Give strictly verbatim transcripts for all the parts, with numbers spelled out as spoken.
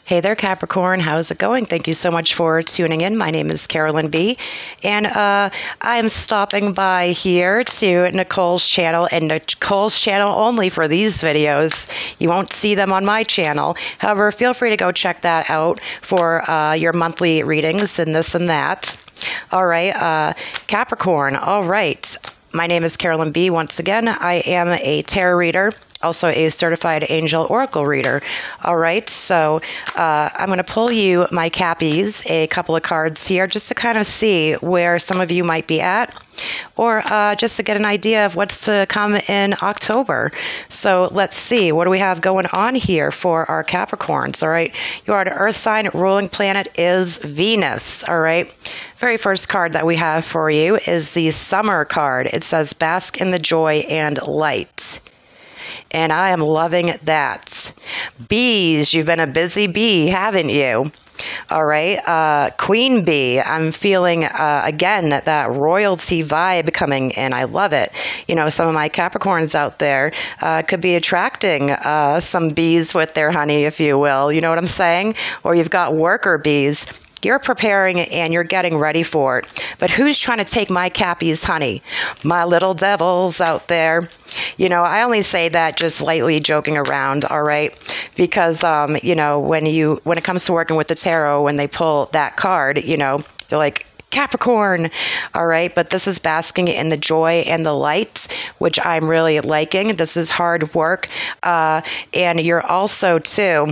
Hey there, Capricorn. How's it going? Thank you so much for tuning in. My name is Carolyn B. And uh, I'm stopping by here to Nicole's channel, and Nicole's channel only for these videos. You won't see them on my channel. However, feel free to go check that out for uh, your monthly readings and this and that. All right, uh, Capricorn. All right. My name is Carolyn B. Once again, I am a tarot reader, also a certified angel oracle reader. All right, so uh, I'm going to pull you my Cappies, a couple of cards here, just to kind of see where some of you might be at, or uh, just to get an idea of what's to come in October. So let's see, what do we have going on here for our Capricorns? All right, you are an earth sign, ruling planet is Venus. All right, very first card that we have for you is the summer card. It says bask in the joy and light. And I am loving that. Bees, you've been a busy bee, haven't you? All right, uh, Queen Bee, I'm feeling, uh, again, that royalty vibe coming in. I love it. You know, some of my Capricorns out there uh, could be attracting uh, some bees with their honey, if you will. You know what I'm saying? Or you've got worker bees. You're preparing and you're getting ready for it. But who's trying to take my Cappy's honey? My little devils out there. You know, I only say that just lightly joking around, all right? Because, um, you know, when you when it comes to working with the tarot, when they pull that card, you know, they're like, Capricorn, all right? But this is basking in the joy and the light, which I'm really liking. This is hard work. Uh, and you're also, too...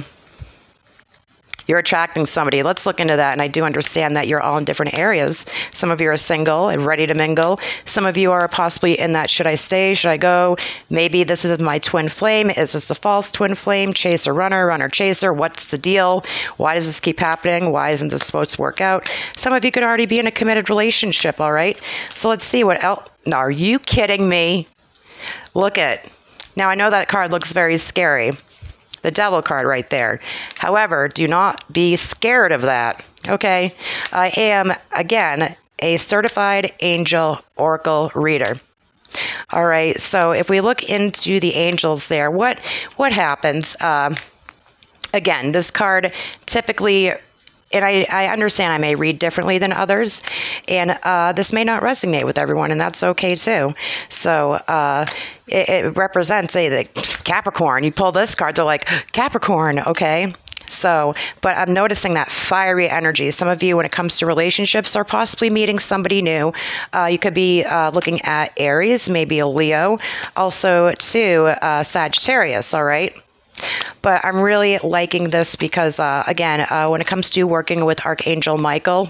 You're attracting somebody. Let's look into that. And I do understand that you're all in different areas. Some of you are single and ready to mingle. Some of you are possibly in that, should I stay? Should I go? Maybe this is my twin flame. Is this a false twin flame? Chaser, runner, runner, chaser. What's the deal? Why does this keep happening? Why isn't this supposed to work out? Some of you could already be in a committed relationship, all right? So let's see what else. Now, are you kidding me? Look at. Now, I know that card looks very scary. The devil card right there. However, do not be scared of that, okay? I am, again, a certified angel oracle reader. All right, so if we look into the angels there, what, what happens? Uh, again, this card typically... And I, I understand I may read differently than others, and uh, this may not resonate with everyone, and that's okay too. So uh, it, it represents, say, the Capricorn. You pull this card, they're like, Capricorn, okay? So, but I'm noticing that fiery energy. Some of you, when it comes to relationships, are possibly meeting somebody new. Uh, you could be uh, looking at Aries, maybe a Leo, also, too, uh, Sagittarius, all right? But I'm really liking this because, uh, again, uh, when it comes to working with Archangel Michael,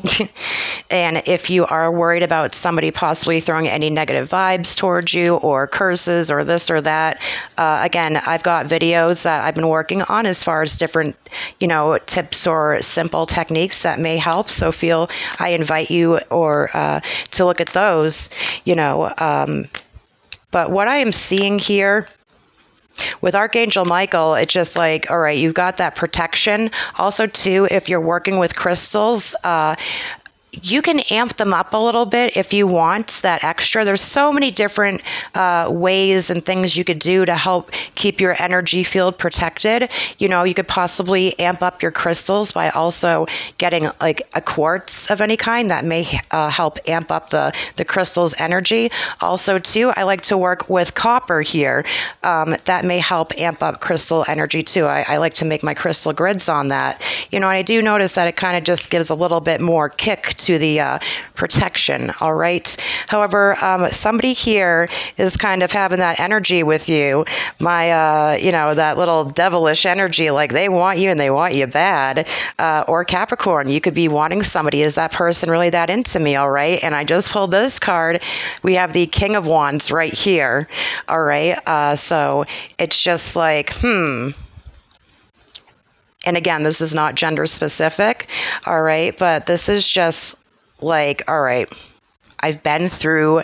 and if you are worried about somebody possibly throwing any negative vibes towards you or curses or this or that, uh, again, I've got videos that I've been working on as far as different, you know, tips or simple techniques that may help. So feel I invite you or uh, to look at those, you know. Um, but what I am seeing here, with Archangel Michael, it's just like, all right, you've got that protection. Also, too, if you're working with crystals, uh, you can amp them up a little bit if you want that extra. There's so many different uh, ways and things you could do to help keep your energy field protected. You know, you could possibly amp up your crystals by also getting like a quartz of any kind that may uh, help amp up the, the crystal's energy. Also, too, I like to work with copper here. Um, that may help amp up crystal energy, too. I, I like to make my crystal grids on that. You know, and I do notice that it kind of just gives a little bit more kick to the uh, protection, all right? However, um, somebody here is kind of having that energy with you, my, uh, you know, that little devilish energy, like they want you and they want you bad. Uh, or Capricorn, you could be wanting somebody. Is that person really that into me, all right? And I just pulled this card. We have the King of Wands right here, all right? Uh, so it's just like, hmm... And again, this is not gender specific, all right? But this is just like, all right, I've been through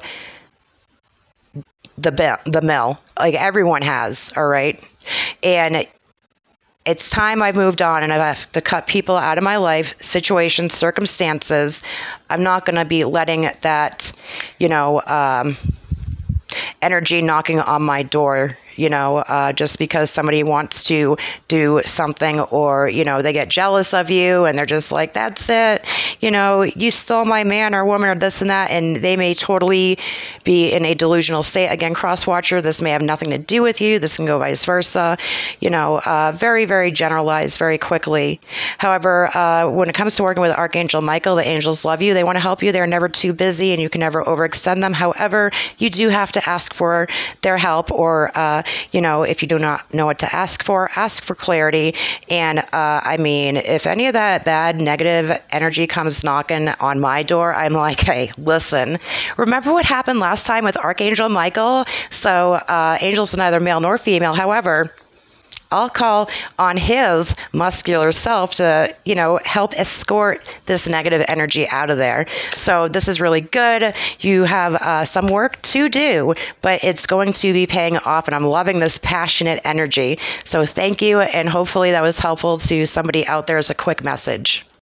the the mill, like everyone has, all right? And it's time I moved on and I have to cut people out of my life, situations, circumstances. I'm not going to be letting that, you know, um, energy knocking on my door, you know, uh, just because somebody wants to do something, or, you know, they get jealous of you and they're just like, that's it, you know, you stole my man or woman or this and that, and they may totally be in a delusional state. Again, cross watcher, this may have nothing to do with you. This can go vice versa, you know, uh, very, very generalized very quickly. However, uh, when it comes to working with Archangel Michael, the angels love you. They want to help you. They're never too busy, and you can never overextend them. However, you do have to ask for their help, or, uh, you know, if you do not know what to ask for, ask for clarity. And, uh, I mean, if any of that bad, negative energy comes knocking on my door, I'm like, hey, listen, remember what happened last time with Archangel Michael? So, uh, angels are neither male nor female. However, I'll call on his muscular self to, you know, help escort this negative energy out of there. So this is really good. You have uh, some work to do, but it's going to be paying off, and I'm loving this passionate energy. So thank you, and hopefully that was helpful to somebody out there as a quick message.